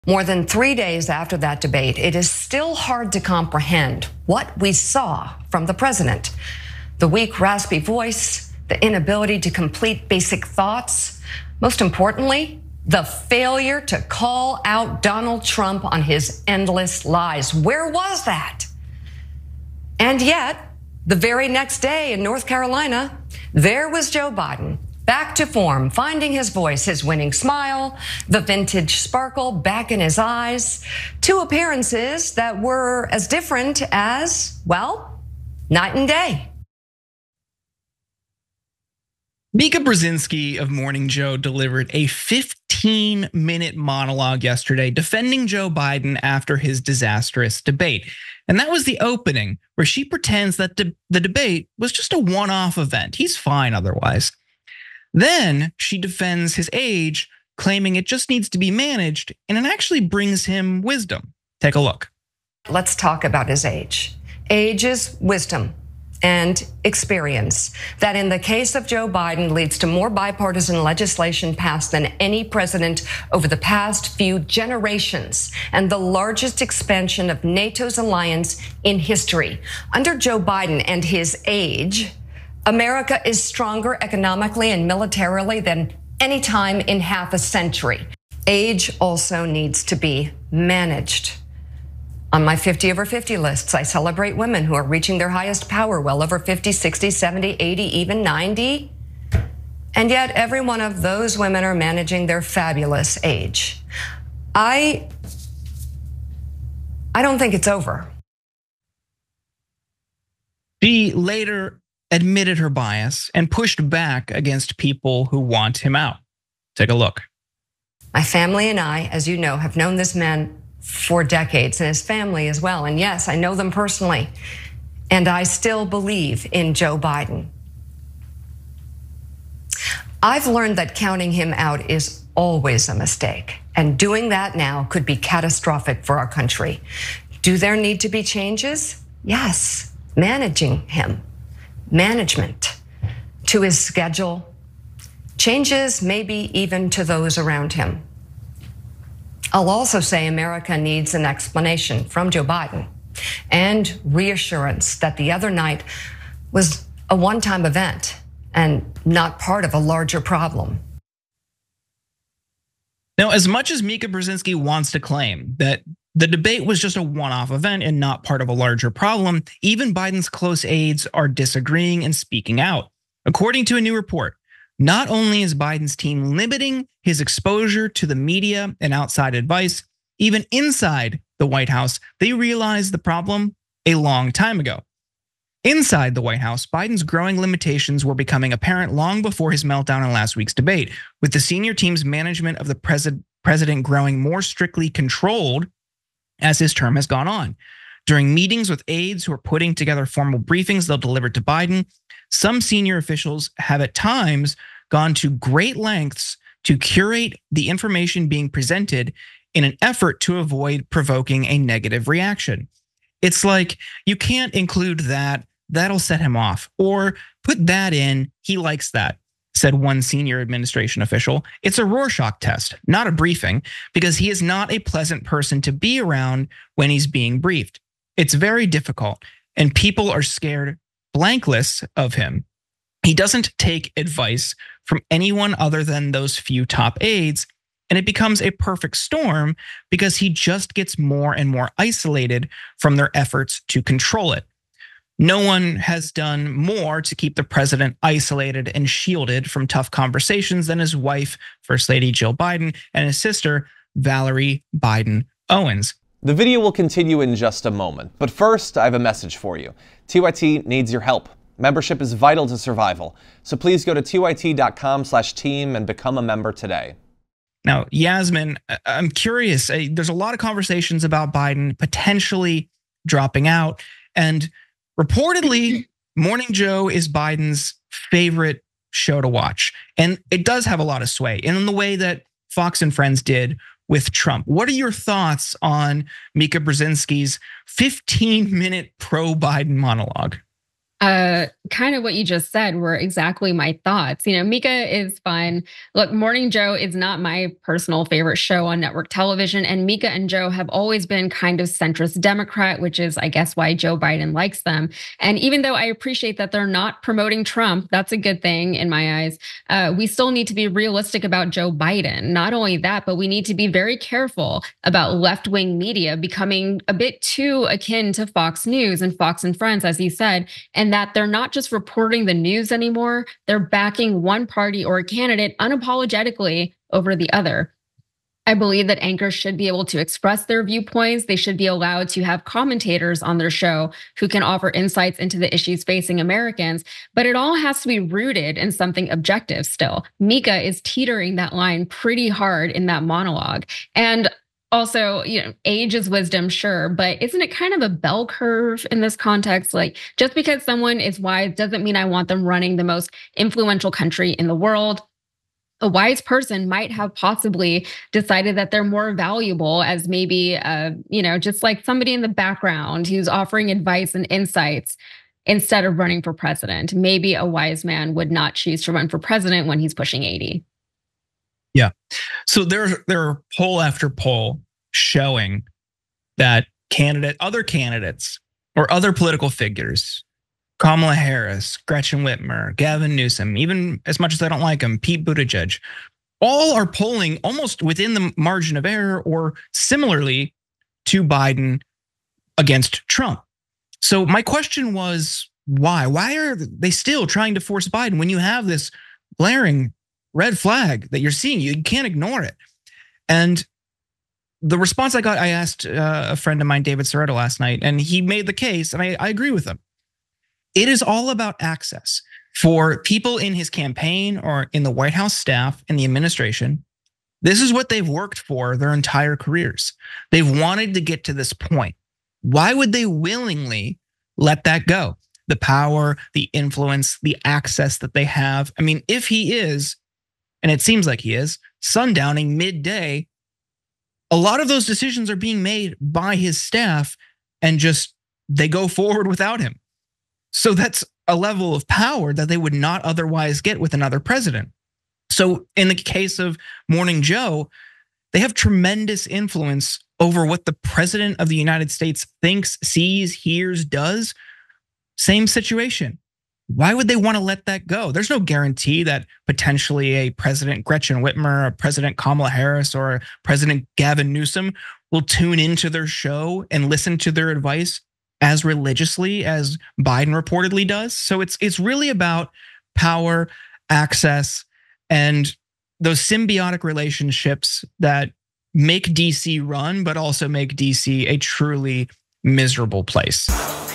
More than 3 days after that debate, it is still hard to comprehend what we saw from the president. The weak, raspy voice, the inability to complete basic thoughts. Most importantly, the failure to call out Donald Trump on his endless lies. Where was that? And yet, the very next day in North Carolina, there was Joe Biden, back to form, finding his voice, his winning smile, the vintage sparkle back in his eyes. Two appearances that were as different as, well, night and day. Mika Brzezinski of Morning Joe delivered a 15-minute monologue yesterday defending Joe Biden after his disastrous debate. And that was the opening, where she pretends that the debate was just a one-off event. He's fine otherwise. Then she defends his age, claiming it just needs to be managed, and it actually brings him wisdom. Take a look. Let's talk about his age. Age is wisdom and experience that in the case of Joe Biden leads to more bipartisan legislation passed than any president over the past few generations and the largest expansion of NATO's alliance in history. Under Joe Biden and his age, America is stronger economically and militarily than any time in half a century. Age also needs to be managed. On my 50 over 50 lists, I celebrate women who are reaching their highest power well over 50, 60, 70, 80, even 90. And yet every one of those women are managing their fabulous age. I don't think it's over. She later admitted her bias and pushed back against people who want him out. Take a look. My family and I, as you know, have known this man for decades, and his family as well. And yes, I know them personally. And I still believe in Joe Biden. I've learned that counting him out is always a mistake. And doing that now could be catastrophic for our country. Do there need to be changes? Yes. Managing him. Management to his schedule, changes maybe even to those around him. I'll also say America needs an explanation from Joe Biden and reassurance that the other night was a one-time event and not part of a larger problem. Now, as much as Mika Brzezinski wants to claim that the debate was just a one-off event and not part of a larger problem, even Biden's close aides are disagreeing and speaking out. According to a new report, not only is Biden's team limiting his exposure to the media and outside advice, even inside the White House, they realized the problem a long time ago. Inside the White House, Biden's growing limitations were becoming apparent long before his meltdown in last week's debate, with the senior team's management of the president growing more strictly controlled as his term has gone on. During meetings with aides who are putting together formal briefings they'll deliver to Biden, some senior officials have at times gone to great lengths to curate the information being presented in an effort to avoid provoking a negative reaction. It's like, you can't include that, that'll set him off, or put that in, he likes that, said one senior administration official. It's a Rorschach test, not a briefing, because he is not a pleasant person to be around when he's being briefed. It's very difficult, and people are scared blankless of him. He doesn't take advice from anyone other than those few top aides, and it becomes a perfect storm because he just gets more and more isolated from their efforts to control it. No one has done more to keep the president isolated and shielded from tough conversations than his wife, First Lady Jill Biden, and his sister, Valerie Biden Owens. The video will continue in just a moment, but first I have a message for you. TYT needs your help. Membership is vital to survival, so please go to tyt.com/team and become a member today. Now, Yasmin, I'm curious, there's a lot of conversations about Biden potentially dropping out, and reportedly, Morning Joe is Biden's favorite show to watch. And it does have a lot of sway in the way that Fox and Friends did with Trump. What are your thoughts on Mika Brzezinski's 15-minute pro-Biden monologue? Kind of what you just said were exactly my thoughts. Mika is fun. Look, Morning Joe is not my personal favorite show on network television. And Mika and Joe have always been kind of centrist Democrat, which is, I guess, why Joe Biden likes them. And even though I appreciate that they're not promoting Trump, that's a good thing in my eyes. We still need to be realistic about Joe Biden. Not only that, but we need to be very careful about left-wing media becoming a bit too akin to Fox News and Fox and Friends, as you said, and that they're not just reporting the news anymore, they're backing one party or a candidate unapologetically over the other. I believe that anchors should be able to express their viewpoints. They should be allowed to have commentators on their show who can offer insights into the issues facing Americans, but it all has to be rooted in something objective still. Mika is teetering that line pretty hard in that monologue. And also, age is wisdom, sure, but isn't it kind of a bell curve in this context? Like, just because someone is wise doesn't mean I want them running the most influential country in the world. A wise person might have possibly decided that they're more valuable as maybe, just like somebody in the background who's offering advice and insights instead of running for president. Maybe a wise man would not choose to run for president when he's pushing 80. Yeah. So there are poll after poll showing that other candidates or other political figures, Kamala Harris, Gretchen Whitmer, Gavin Newsom, even as much as I don't like him, Pete Buttigieg, all are polling almost within the margin of error or similarly to Biden against Trump. So my question was, why? Why are they still trying to force Biden when you have this glaring red flag that you're seeing? You can't ignore it. And the response I got, I asked a friend of mine, David Soretta, last night, and he made the case, and I agree with him. It is all about access for people in his campaign or in the White House staff and the administration. This is what they've worked for their entire careers. They've wanted to get to this point. Why would they willingly let that go? The power, the influence, the access that they have. I mean, if he is, and it seems like he is, sundowning midday, a lot of those decisions are being made by his staff and just they go forward without him. So that's a level of power that they would not otherwise get with another president. So in the case of Morning Joe, they have tremendous influence over what the president of the United States thinks, sees, hears, does. Same situation. Why would they want to let that go? There's no guarantee that potentially a President Gretchen Whitmer, a President Kamala Harris, or a President Gavin Newsom will tune into their show and listen to their advice as religiously as Biden reportedly does. So it's really about power, access, and those symbiotic relationships that make DC run, but also make DC a truly miserable place.